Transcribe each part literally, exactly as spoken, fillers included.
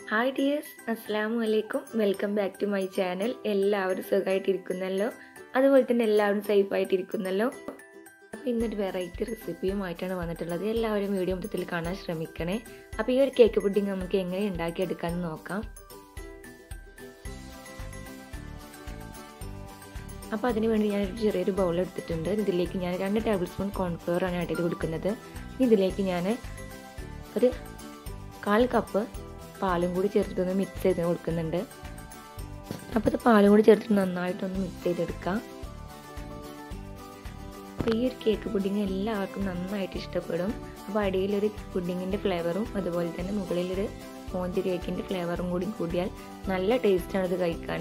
Hi dears, അസ്സലാമു അലൈക്കും. Welcome back to my channel. എല്ലാവരും സുഖമായിട്ടിരിക്കുന്നല്ലോ, അതുപോലെ തന്നെ എല്ലാവരും സേഫായിട്ടിരിക്കുന്നല്ലോ. അപ്പോൾ ഇന്നൊരു വെറൈറ്റി റെസിപ്പിയുമായിട്ടാണ് വന്നിട്ടുള്ളത്. എല്ലാവരും വീഡിയോ മൊത്തത്തിൽ കാണാൻ ശ്രമിക്കണേ. അപ്പോൾ ഈ ഒരു കേക്ക് പുഡിംഗ് നമുക്ക് എങ്ങനെ ഉണ്ടാക്കിയെടുക്കാമെന്ന് നോക്കാം. അപ്പോൾ അതിന് വേണ്ടി ഞാനൊരു ചെറിയൊരു ബൗൾ എടുത്തിട്ടുണ്ട്. ഇതിലേക്ക് ഞാൻ രണ്ട് ടേബിൾ സ്പൂൺ കോൺഫ്ലവർ ആണ് ആഡ് ചെയ്ത് കൊടുക്കുന്നത്. ഇതിലേക്ക് ഞാൻ ഒരു കാൽ കപ്പ് പാലും കൂടി ചേർത്തിട്ടൊന്ന് മിക്സ് ചെയ്ത് കൊടുക്കുന്നുണ്ട്. അപ്പോൾ ഇത് പാലും കൂടി ചേർത്തിട്ട് നന്നായിട്ടൊന്ന് മിക്സ് ചെയ്തെടുക്കാം. അപ്പോൾ ഈ ഒരു കേക്ക് പുഡിംഗ് എല്ലാവർക്കും നന്നായിട്ട് ഇഷ്ടപ്പെടും. അപ്പോൾ അടിയിലൊരു പുഡിങ്ങിൻ്റെ ഫ്ലേവറും അതുപോലെ തന്നെ മുകളിലൊരു സ്പോഞ്ച് കേക്കിൻ്റെ ഫ്ലേവറും കൂടി കൂടിയാൽ നല്ല ടേസ്റ്റാണ് ഇത് കഴിക്കാൻ.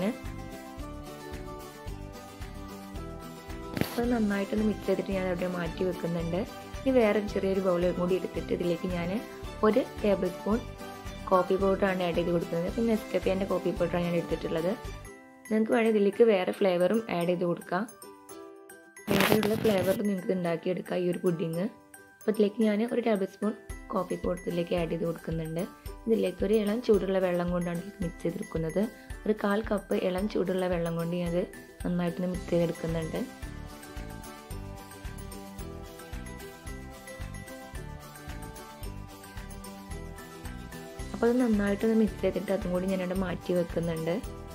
അപ്പോൾ നന്നായിട്ടൊന്ന് മിക്സ് ചെയ്തിട്ട് ഞാൻ അവിടെ മാറ്റി വെക്കുന്നുണ്ട്. ഇനി വേറെ ചെറിയൊരു ബൗളും കൂടി എടുത്തിട്ട് ഇതിലേക്ക് ഞാൻ ഒരു ടേബിൾ സ്പൂൺ കോഫി പൗഡറാണ് ആഡ് ചെയ്ത് കൊടുക്കുന്നത്. പിന്നെ നെസ്കഫേൻ്റെ കോഫി പൗഡറാണ് ഞാൻ എടുത്തിട്ടുള്ളത്. നിങ്ങൾക്ക് വേണമെങ്കിൽ ഇതിലേക്ക് വേറെ ഫ്ലേവറും ആഡ് ചെയ്ത് കൊടുക്കാം. വേറെയുള്ള ഫ്ലേവറിൽ നിങ്ങൾക്ക് ഉണ്ടാക്കിയെടുക്കാം ഈ ഒരു പുഡിങ്. അപ്പോൾ ഇതിലേക്ക് ഞാൻ ഒരു ടേബിൾ സ്പൂൺ കോഫി പൗഡർ ഇതിലേക്ക് ആഡ് ചെയ്ത് കൊടുക്കുന്നുണ്ട്. ഇതിലേക്ക് ഒരു ഇളം ചൂടുള്ള വെള്ളം കൊണ്ടാണ് മിക്സ് ചെയ്തെടുക്കുന്നത്. ഒരു കാൽ കപ്പ് ഇളം ചൂടുള്ള വെള്ളം കൊണ്ട് ഞാനത് നന്നായിട്ടൊന്ന് മിക്സ് ചെയ്തെടുക്കുന്നുണ്ട്. അപ്പോൾ അത് നന്നായിട്ടൊന്ന് മിക്സ് ചെയ്തിട്ട് അതും കൂടി ഞാനവിടെ മാറ്റി വെക്കുന്നുണ്ട്.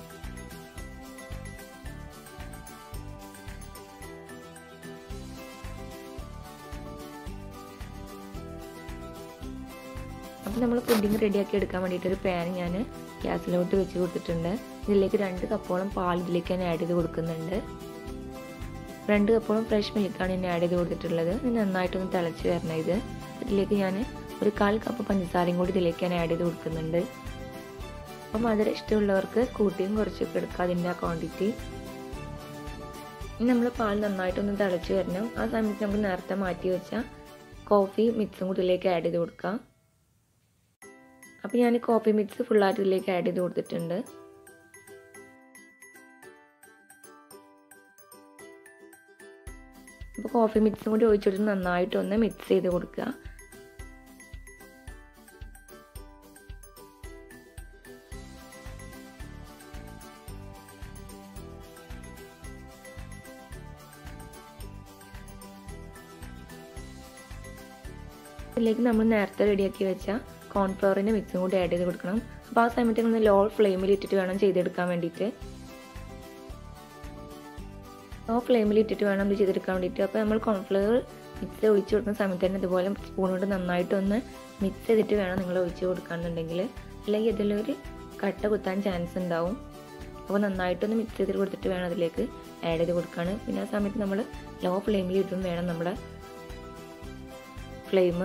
അപ്പോൾ നമ്മൾ പുഡിംഗ് റെഡിയാക്കി എടുക്കാൻ വേണ്ടിയിട്ട് ഒരു പാൻ ഞാൻ ഗ്യാസിലോട്ട് വെച്ച് കൊടുത്തിട്ടുണ്ട്. ഇതിലേക്ക് രണ്ട് കപ്പോളം പാൽ ഇതിലേക്ക് ഞാൻ ആഡ് ചെയ്ത് കൊടുക്കുന്നുണ്ട്. രണ്ട് കപ്പോളം ഫ്രഷ് മിൽക്കാണ് ഞാൻ ആഡ് ചെയ്ത് കൊടുത്തിട്ടുള്ളത്. ഇത് നന്നായിട്ടൊന്ന് തിളച്ച് വരണം. ഇത് ഇതിലേക്ക് ഞാൻ ഒരു കാൽ കപ്പ് പഞ്ചസാരയും കൂടി ഇതിലേക്ക് ഞാൻ ആഡ് ചെയ്ത് കൊടുക്കുന്നുണ്ട്. അപ്പോൾ മധുരം ഇഷ്ടമുള്ളവർക്ക് കൂട്ടിയും കുറച്ചൊക്കെ എടുക്കുക അതിൻ്റെ ആ ക്വാണ്ടിറ്റി. ഇനി നമ്മൾ പാൽ നന്നായിട്ടൊന്ന് തിളച്ച് വരണം. ആ സമയത്ത് നമുക്ക് നേരത്തെ മാറ്റി വെച്ച കോഫി മിക്സും കൂടി ഇതിലേക്ക് ആഡ് ചെയ്ത് കൊടുക്കാം. അപ്പോൾ ഞാൻ കോഫി മിക്സ് ഫുള്ളായിട്ട് ഇതിലേക്ക് ആഡ് ചെയ്ത് കൊടുത്തിട്ടുണ്ട്. അപ്പോൾ കോഫി മിക്സും കൂടി ഒഴിച്ചിട്ട് നന്നായിട്ടൊന്ന് മിക്സ് ചെയ്ത് കൊടുക്കുക. ഇതിലേക്ക് നമ്മൾ നേരത്തെ റെഡിയാക്കി വെച്ച കോൺഫ്ലവറിൻ്റെ മിക്സും കൂടി ആഡ് ചെയ്ത് കൊടുക്കണം. അപ്പോൾ ആ സമയത്ത് നമ്മൾ ലോ ഫ്ലെയിമിൽ ഇട്ടിട്ട് വേണം ചെയ്തെടുക്കാൻ വേണ്ടിയിട്ട്. ലോ ഫ്ലെയിമിൽ ഇട്ടിട്ട് വേണം ഇത് ചെയ്തെടുക്കാൻ വേണ്ടിയിട്ട്. അപ്പോൾ നമ്മൾ കോൺഫ്ലവർ മിക്സ് ഒഴിച്ച് കൊടുക്കുന്ന സമയത്ത് തന്നെ ഇതുപോലെ സ്പൂൺ കൊണ്ട് നന്നായിട്ടൊന്ന് മിക്സ് ചെയ്തിട്ട് വേണം നിങ്ങൾ ഒഴിച്ച് കൊടുക്കുകയാണെന്നുണ്ടെങ്കിൽ, അല്ലെങ്കിൽ ഇതിലൊരു കട്ട കുത്താൻ ചാൻസ് ഉണ്ടാവും. അപ്പോൾ നന്നായിട്ടൊന്ന് മിക്സ് ചെയ്ത് കൊടുത്തിട്ട് വേണം അതിലേക്ക് ആഡ് ചെയ്ത് കൊടുക്കാൻ. പിന്നെ ആ സമയത്ത് നമ്മൾ ലോ ഫ്ലെയിമിൽ ഇട്ടും വേണം നമ്മുടെ ഫ്ലെയിം.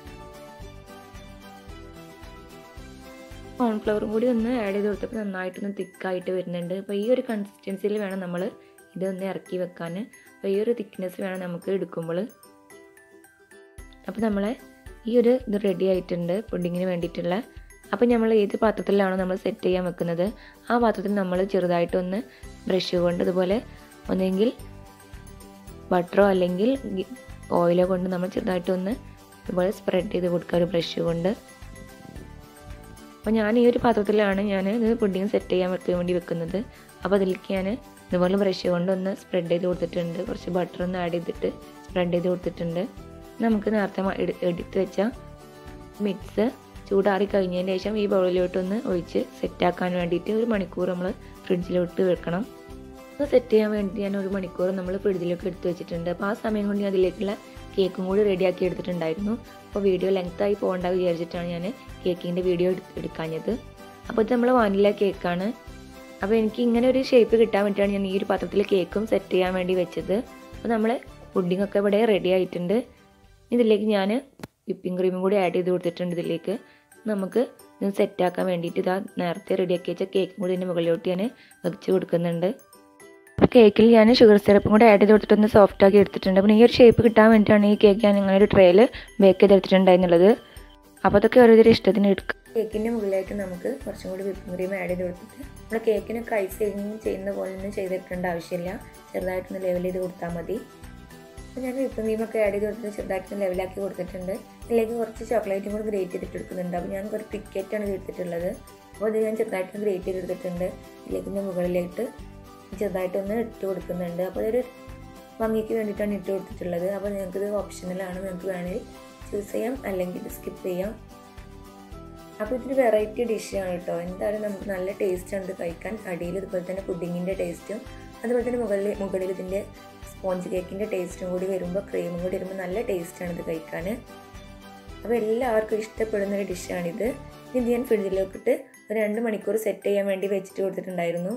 കോൺഫ്ലവറും കൂടി ഒന്ന് ആഡ് ചെയ്ത് കൊടുത്തപ്പോൾ നന്നായിട്ടൊന്ന് തിക്കായിട്ട് വരുന്നുണ്ട്. അപ്പോൾ ഈ ഒരു കൺസിസ്റ്റൻസിയിൽ വേണം നമ്മൾ ഇതൊന്ന് ഇറക്കി വെക്കാൻ. അപ്പോൾ ഈ ഒരു തിക്നെസ് വേണം നമുക്ക് എടുക്കുമ്പോൾ. അപ്പോൾ നമ്മളെ ഈ ഒരു ഇത് റെഡി ആയിട്ടുണ്ട് പുഡിങ്ങിന് വേണ്ടിയിട്ടുള്ള. അപ്പോൾ നമ്മൾ ഏത് പാത്രത്തിലാണോ നമ്മൾ സെറ്റ് ചെയ്യാൻ വെക്കുന്നത് ആ പാത്രത്തിൽ നമ്മൾ ചെറുതായിട്ടൊന്ന് ബ്രഷ് കൊണ്ട് ഇതുപോലെ ഒന്നെങ്കിൽ ബട്ടറോ അല്ലെങ്കിൽ ഓയിലോ കൊണ്ട് നമ്മൾ ചെറുതായിട്ടൊന്ന് ഇതുപോലെ സ്പ്രെഡ് ചെയ്ത് കൊടുക്കുക ഒരു ബ്രഷ് കൊണ്ട്. അപ്പോൾ ഞാൻ ഈ ഒരു പാത്രത്തിലാണ് ഞാൻ ഇത് പുഡിങ് സെറ്റ് ചെയ്യാൻ വെക്കാൻ വേണ്ടി വെക്കുന്നത്. അപ്പോൾ അതിലേക്ക് ഞാൻ ഇതുപോലെ ബ്രഷ് കൊണ്ട് ഒന്ന് സ്പ്രെഡ് ചെയ്ത് കൊടുത്തിട്ടുണ്ട്. കുറച്ച് ബട്ടർ ഒന്ന് ആഡ് ചെയ്തിട്ട് സ്പ്രെഡ് ചെയ്ത് കൊടുത്തിട്ടുണ്ട്. നമുക്ക് നേരത്തെ എടുത്ത് വെച്ച മിക്സ് ചൂടാറി കഴിഞ്ഞതിന് ശേഷം ഈ ബൗളിലോട്ടൊന്ന് ഒഴിച്ച് സെറ്റാക്കാൻ വേണ്ടിയിട്ട് ഒരു മണിക്കൂർ നമ്മൾ ഫ്രിഡ്ജിലോട്ട് വെക്കണം. അത് സെറ്റ് ചെയ്യാൻ വേണ്ടി ഞാൻ ഒരു മണിക്കൂർ നമ്മൾ ഫ്രിഡ്ജിലേക്ക് എടുത്ത് വെച്ചിട്ടുണ്ട്. അപ്പോൾ ആ സമയം കൊണ്ട് ഞാൻ അതിലേക്കുള്ള കേക്കും കൂടി റെഡിയാക്കി എടുത്തിട്ടുണ്ടായിരുന്നു. അപ്പോൾ വീഡിയോ ലെങ്ത്തായി പോകേണ്ട വിചാരിച്ചിട്ടാണ് ഞാൻ കേക്കിൻ്റെ വീഡിയോ എടുക്കാഞ്ഞത്. അപ്പോൾ ഇത് നമ്മൾ വാനില കേക്കാണ്. അപ്പോൾ എനിക്ക് ഇങ്ങനെ ഒരു ഷേപ്പ് കിട്ടാൻ വേണ്ടിയിട്ടാണ് ഞാൻ ഈ ഒരു പാത്രത്തിൽ കേക്കും സെറ്റ് ചെയ്യാൻ വേണ്ടി വെച്ചത്. അപ്പോൾ നമ്മൾ പുഡിങ്ങൊക്കെ ഇവിടെ റെഡി ആയിട്ടുണ്ട്. ഇതിലേക്ക് ഞാൻ വിപ്പിംഗ് ക്രീമും കൂടി ആഡ് ചെയ്ത് കൊടുത്തിട്ടുണ്ട്. ഇതിലേക്ക് നമുക്ക് ഇത് സെറ്റാക്കാൻ വേണ്ടിയിട്ട് ഇതാ നേരത്തെ റെഡിയാക്കി വെച്ച കേക്കും കൂടി ഇതിൻ്റെ മുകളിലോട്ട് ഞാൻ വെച്ച് കൊടുക്കുന്നുണ്ട്. അപ്പോൾ കേക്കിൽ ഞാൻ ഷുഗർ സിറപ്പും കൂടെ ആഡ് ചെയ്ത് കൊടുത്തിട്ടൊന്ന് സോഫ്റ്റാക്കി എടുത്തിട്ടുണ്ട്. അപ്പോൾ ഈ ഒരു ഷേപ്പ് കിട്ടാൻ വേണ്ടിയിട്ടാണ് ഈ കേക്ക് ഞാൻ ഇങ്ങനെ ഒരു ട്രേയിൽ ബേക്ക് ചെയ്തെടുത്തിട്ടുണ്ടായിരുന്നുള്ളത്. അപ്പോൾ അതൊക്കെ ഓരോരുത്തരുടെ ഇഷ്ടത്തിന് എടുക്കുക. കേക്കിൻ്റെ മുകളിലായിട്ട് നമുക്ക് കുറച്ചും കൂടി വിപ്പിംഗ് ക്രീം ആഡ് ചെയ്ത് കൊടുത്തിട്ട് നമ്മൾ കേക്കിനൊക്കെ ഐസ് ചെയ്യുന്ന പോലെ ഒന്നും ചെയ്തെടുക്കേണ്ട ആവശ്യമില്ല. ചെറുതായിട്ടൊന്ന് ലെവൽ ചെയ്ത് കൊടുത്താൽ മതി. അപ്പോൾ ഞാൻ വിപ്പിംഗ് ക്രീമൊക്കെ ആഡ് ചെയ്ത് കൊടുത്തിട്ട് ചെറുതായിട്ട് ലെവലാക്കി കൊടുത്തിട്ടുണ്ട്. ഇതിലേക്ക് കുറച്ച് ചോക്ലേറ്റും കൂടി ഗ്രേറ്റ് ചെയ്തിട്ട് എടുക്കുന്നുണ്ട്. അപ്പോൾ ഞാൻ കുറച്ച് പിക്കറ്റാണ് എടുത്തിട്ടുള്ളത്. അപ്പോൾ ഇത് ഞാൻ ചെറുതായിട്ട് ഗ്രേറ്റ് ചെയ്തെടുത്തിട്ടുണ്ട്. ഇതിലേക്ക് മുകളിലായിട്ട് ചെറുതായിട്ടൊന്ന് ഇട്ട് കൊടുക്കുന്നുണ്ട്. അപ്പോൾ ഇതൊരു ഭംഗിക്ക് വേണ്ടിയിട്ടാണ് ഇട്ട് കൊടുത്തിട്ടുള്ളത്. അപ്പോൾ നിങ്ങൾക്കിത് ഓപ്ഷണലാണ്, നിങ്ങൾക്ക് വേണമെങ്കിൽ ചൂസ് ചെയ്യാം അല്ലെങ്കിൽ ഇത് സ്കിപ്പ് ചെയ്യാം. അപ്പോൾ ഇതൊരു വെറൈറ്റി ഡിഷാണ് കേട്ടോ. എന്തായാലും നമുക്ക് നല്ല ടേസ്റ്റാണ് ഇത് കഴിക്കാൻ. അടിയിൽ ഇതുപോലെ തന്നെ പുഡിങ്ങിൻ്റെ ടേസ്റ്റും അതുപോലെ തന്നെ മുകളിൽ മുകളിൽ ഇതിൻ്റെ സ്പോഞ്ച് കേക്കിൻ്റെ ടേസ്റ്റും കൂടി വരുമ്പോൾ ക്രീമും കൂടി വരുമ്പോൾ നല്ല ടേസ്റ്റാണ് ഇത് കഴിക്കാൻ. അപ്പോൾ എല്ലാവർക്കും ഇഷ്ടപ്പെടുന്നൊരു ഡിഷാണിത്. ഇത് ഞാൻ ഫ്രിഡ്ജിലേക്കിട്ട് ഒരു രണ്ട് മണിക്കൂർ സെറ്റ് ചെയ്യാൻ വേണ്ടി വെച്ചിട്ട് കൊടുത്തിട്ടുണ്ടായിരുന്നു.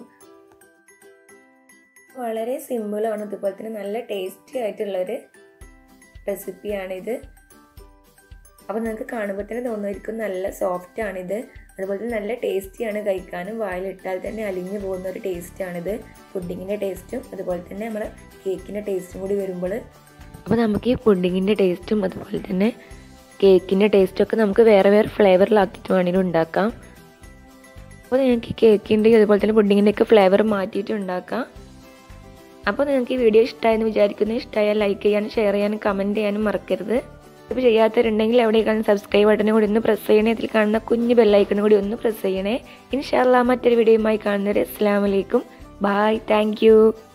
വളരെ സിമ്പിളാണ്, അതുപോലെ തന്നെ നല്ല ടേസ്റ്റി ആയിട്ടുള്ളൊരു റെസിപ്പിയാണിത്. അപ്പോൾ നിങ്ങൾക്ക് കാണുമ്പോൾ തന്നെ തോന്നുമായിരിക്കും നല്ല സോഫ്റ്റാണിത്, അതുപോലെ തന്നെ നല്ല ടേസ്റ്റിയാണ് കഴിക്കാനും. വായിലിട്ടാൽ തന്നെ അലിഞ്ഞു പോകുന്ന ഒരു ടേസ്റ്റാണിത്. പുഡിങ്ങിൻ്റെ ടേസ്റ്റും അതുപോലെ തന്നെ നമ്മുടെ കേക്കിൻ്റെ ടേസ്റ്റും കൂടി വരുമ്പോൾ അപ്പോൾ നമുക്ക് ഈ പുഡിങ്ങിൻ്റെ ടേസ്റ്റും അതുപോലെ തന്നെ കേക്കിൻ്റെ ടേസ്റ്റും ഒക്കെ നമുക്ക് വേറെ വേറെ ഫ്ലേവറിലാക്കിയിട്ട് വേണമെങ്കിലും ഉണ്ടാക്കാം. അപ്പോൾ നിങ്ങൾക്ക് ഈ കേക്കിൻ്റെ അതുപോലെ തന്നെ പുഡിങ്ങിൻ്റെ ഒക്കെ ഫ്ലേവർ മാറ്റിയിട്ട് ഉണ്ടാക്കാം. അപ്പോൾ നിങ്ങൾക്ക് ഈ വീഡിയോ ഇഷ്ടമായെന്ന് വിചാരിക്കുന്നു. ഇഷ്ടമായാൽ ലൈക്ക് ചെയ്യാനും ഷെയർ ചെയ്യാനും കമൻറ്റ് ചെയ്യാനും മറക്കരുത്. ഇപ്പോൾ ചെയ്യാത്തവരുണ്ടെങ്കിൽ അവിടെ കാണുന്ന സബ്സ്ക്രൈബ് ബട്ടനും കൂടി ഒന്ന് പ്രസ് ചെയ്യണേ. അതിൽ കാണുന്ന കുഞ്ഞ് ബെല്ലൈക്കണും കൂടി ഒന്ന് പ്രസ് ചെയ്യണേ. ഇൻഷാ അല്ലാഹ് മറ്റൊരു വീഡിയോയുമായി കാണുന്നവരെ അസ്സലാമു അലൈക്കും. ബായ്. Thank U.